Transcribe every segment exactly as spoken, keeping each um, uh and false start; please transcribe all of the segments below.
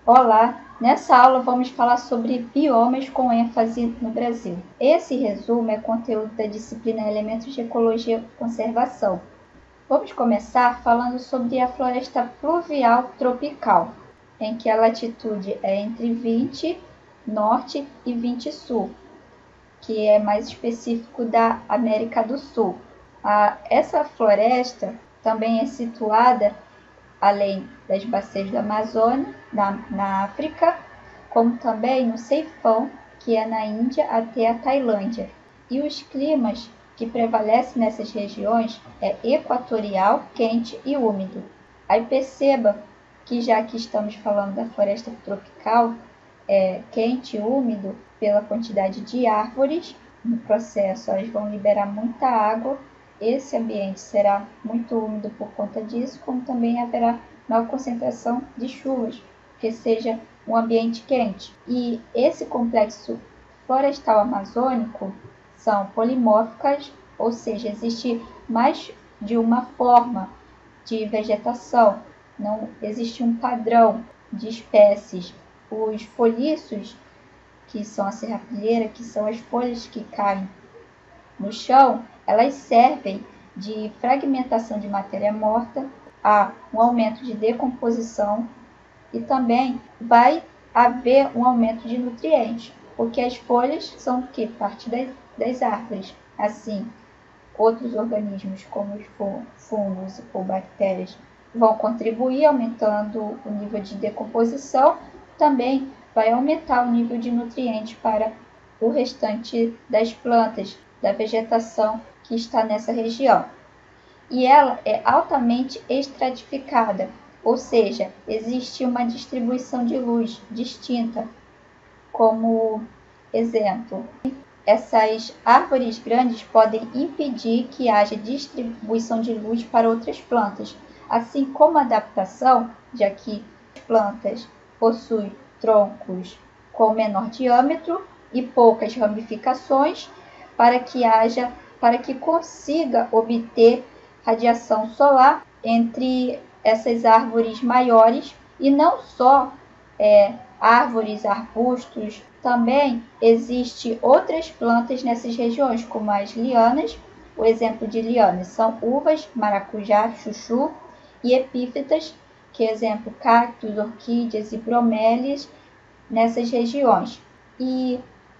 Olá! Nessa aula vamos falar sobre biomas com ênfase no Brasil. Esse resumo é conteúdo da disciplina Elementos de Ecologia e Conservação. Vamos começar falando sobre a floresta pluvial tropical, em que a latitude é entre vinte norte e vinte sul, que é mais específico da América do Sul. A, essa floresta também é situada além das bacias da Amazônia, na, na África, como também no Ceifão, que é na Índia até a Tailândia. E os climas que prevalecem nessas regiões é equatorial, quente e úmido. Aí perceba que já que estamos falando da floresta tropical, é quente e úmido pela quantidade de árvores, no processo elas vão liberar muita água. Esse ambiente será muito úmido por conta disso, como também haverá maior concentração de chuvas, que seja um ambiente quente. E esse complexo florestal amazônico são polimórficas, ou seja, existe mais de uma forma de vegetação, não existe um padrão de espécies. Os folhiços, que são a serrapilheira, que são as folhas que caem no chão, elas servem de fragmentação de matéria morta, a um aumento de decomposição e também vai haver um aumento de nutrientes, porque as folhas são o que? Parte das, das árvores. Assim, outros organismos como os fungos ou bactérias vão contribuir aumentando o nível de decomposição, também vai aumentar o nível de nutrientes para o restante das plantas, da vegetação que está nessa região. E ela é altamente estratificada, ou seja, existe uma distribuição de luz distinta. Como exemplo, essas árvores grandes podem impedir que haja distribuição de luz para outras plantas, assim como adaptação, já que as plantas possuem troncos com menor diâmetro e poucas ramificações, para que haja, para que consiga obter radiação solar entre essas árvores maiores, e não só é, árvores, arbustos, também existe outras plantas nessas regiões, como as lianas. O exemplo de lianas são uvas, maracujá, chuchu e epífitas, que é exemplo cactos, orquídeas e bromélias nessas regiões. E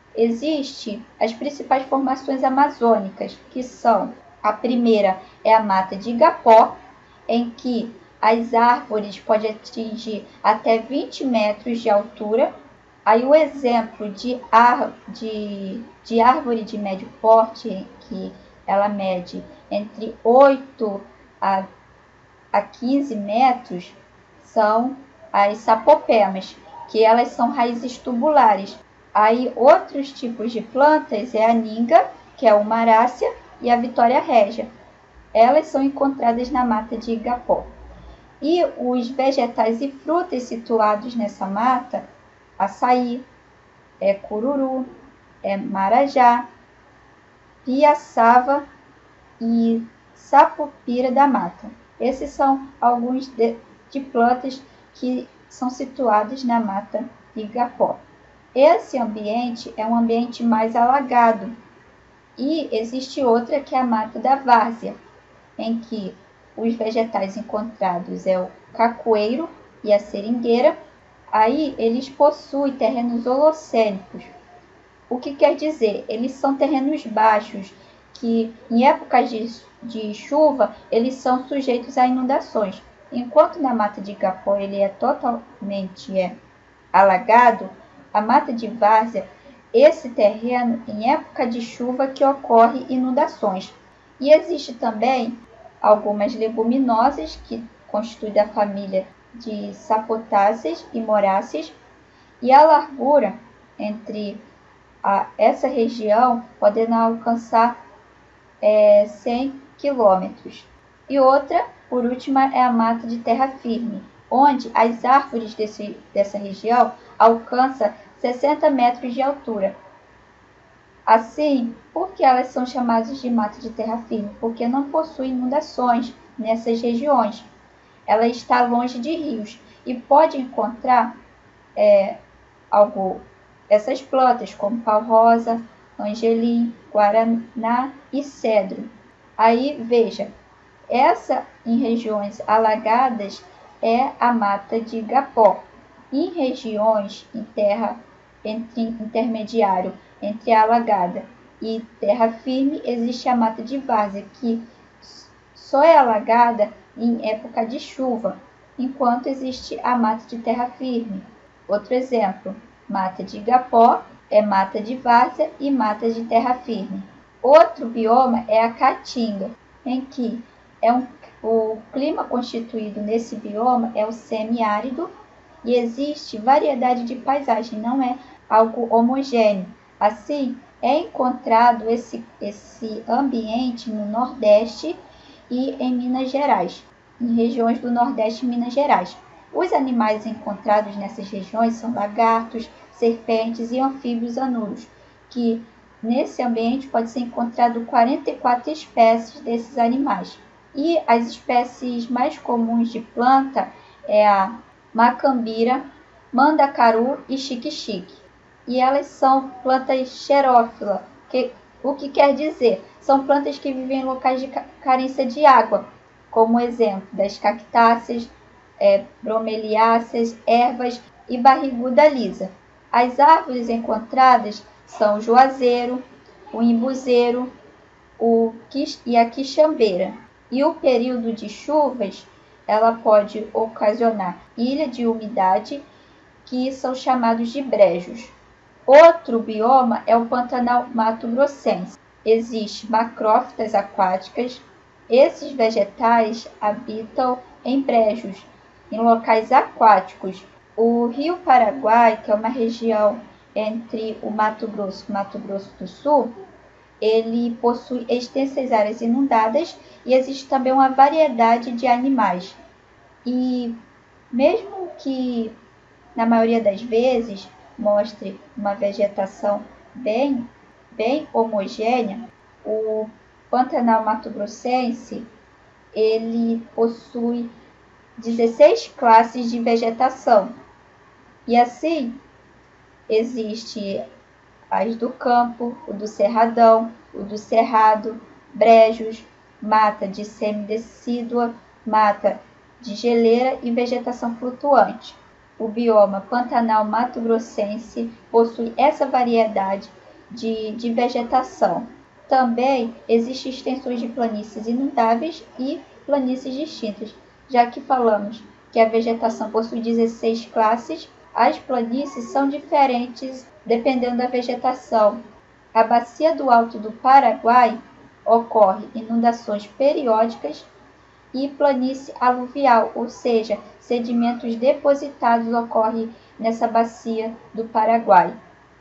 existe as principais formações amazônicas, que são: a primeira é a mata de igapó, em que as árvores podem atingir até vinte metros de altura. Aí o exemplo de, ar, de, de árvore de médio porte, que ela mede entre oito a, a quinze metros, são as sapopemas, que elas são raízes tubulares. Aí outros tipos de plantas é a ninga, que é uma arácea, e a vitória régia. Elas são encontradas na mata de igapó. E os vegetais e frutas situados nessa mata: açaí, é cururu, é marajá, piaçava e sapopira da mata. Esses são alguns de, de plantas que são situadas na mata de igapó. Esse ambiente é um ambiente mais alagado. E existe outra, que é a mata da várzea, em que os vegetais encontrados é o cacoeiro e a seringueira. Aí eles possuem terrenos holocênicos. O que quer dizer? Eles são terrenos baixos, que em épocas de, de chuva eles são sujeitos a inundações. Enquanto na mata de igapó ele é totalmente é, alagado, a mata de várzea, esse terreno em época de chuva que ocorre inundações. E existe também algumas leguminosas que constituem a família de sapotáceas e moráceas, e a largura entre a, essa região podendo alcançar é, cem quilômetros. E outra, por último, é a mata de terra firme, onde as árvores desse, dessa região alcançam sessenta metros de altura. Assim, por que elas são chamadas de mata de terra firme? Porque não possui inundações nessas regiões. Ela está longe de rios e pode encontrar é, algo, essas plantas como pau-rosa, angelim, guaraná e cedro. Aí veja, essa em regiões alagadas é a mata de igapó. Em regiões em terra entre, intermediário entre a alagada e terra firme existe a mata de várzea, que só é alagada em época de chuva, enquanto existe a mata de terra firme. Outro exemplo, mata de igapó é mata de várzea e mata de terra firme. Outro bioma é a caatinga, em que é um, o clima constituído nesse bioma é o semiárido e existe variedade de paisagem, não é algo homogêneo. Assim, é encontrado esse, esse ambiente no Nordeste e em Minas Gerais, em regiões do Nordeste e Minas Gerais. Os animais encontrados nessas regiões são lagartos, serpentes e anfíbios anuros, que nesse ambiente pode ser encontrado quarenta e quatro espécies desses animais. E as espécies mais comuns de planta é a macambira, mandacaru e xique-xique. E elas são plantas xerófilas, que, o que quer dizer? São plantas que vivem em locais de carência de água, como exemplo das cactáceas, é, bromeliáceas, ervas e barriguda lisa. As árvores encontradas são o juazeiro, o imbuzeiro o, e a quixambeira. E o período de chuvas ela pode ocasionar ilha de umidade, que são chamados de brejos. Outro bioma é o Pantanal mato-grossense. Existem macrófitas aquáticas. Esses vegetais habitam em brejos, em locais aquáticos. O Rio Paraguai, que é uma região entre o Mato Grosso e o Mato Grosso do Sul, ele possui extensas áreas inundadas e existe também uma variedade de animais. E mesmo que, na maioria das vezes, mostre uma vegetação bem, bem homogênea, o Pantanal mato-grossense ele possui dezesseis classes de vegetação. E assim, existe as do campo, o do cerradão, o do cerrado, brejos, mata de semidecídua, mata de geleira e vegetação flutuante. O bioma Pantanal mato-grossense possui essa variedade de, de vegetação. Também existem extensões de planícies inundáveis e planícies distintas. Já que falamos que a vegetação possui dezesseis classes, as planícies são diferentes dependendo da vegetação. A bacia do Alto do Paraguai ocorre inundações periódicas e planície aluvial, ou seja, sedimentos depositados ocorrem nessa bacia do Paraguai.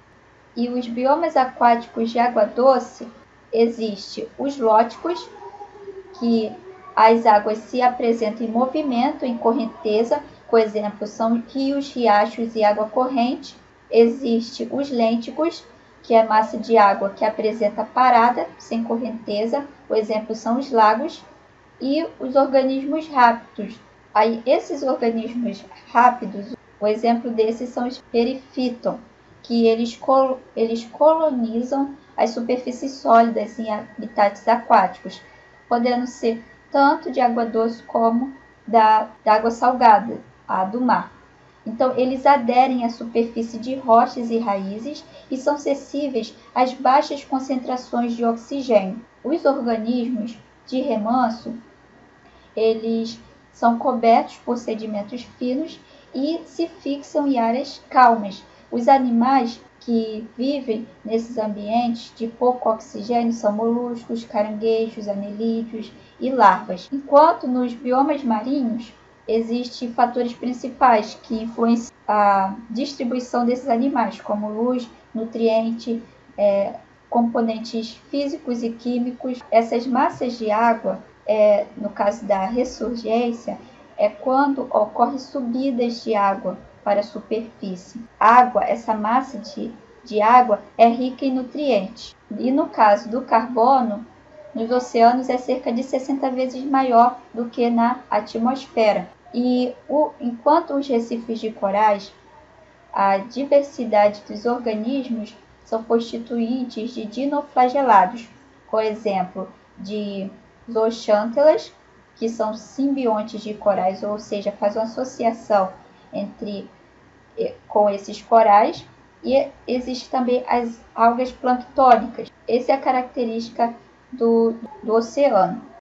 E os biomas aquáticos de água doce, existem os lóticos, que as águas se apresentam em movimento, em correnteza, por exemplo, são rios, riachos e água corrente. Existem os lênticos, que é massa de água que apresenta parada, sem correnteza, por exemplo, são os lagos. E os organismos rápidos. Aí, esses organismos rápidos, o exemplo desses são os perifíton, que eles, col eles colonizam as superfícies sólidas em habitats aquáticos, podendo ser tanto de água doce como da, da água salgada, a do mar. Então, eles aderem à superfície de rochas e raízes e são sensíveis às baixas concentrações de oxigênio. Os organismos de remanso eles são cobertos por sedimentos finos e se fixam em áreas calmas. Os animais que vivem nesses ambientes de pouco oxigênio são moluscos, caranguejos, anelídeos e larvas. Enquanto nos biomas marinhos existem fatores principais que influenciam a distribuição desses animais, como luz, nutriente, é, componentes físicos e químicos. Essas massas de água É, no caso da ressurgência, é quando ocorre subidas de água para a superfície. Água, essa massa de, de água é rica em nutrientes. E no caso do carbono, nos oceanos é cerca de sessenta vezes maior do que na atmosfera. E o, enquanto os recifes de corais A diversidade dos organismos são constituintes de dinoflagelados, por exemplo, de zooxantelas, que são simbiontes de corais, ou seja, faz uma associação entre com esses corais, e existe também as algas planctônicas. Essa é a característica do, do oceano.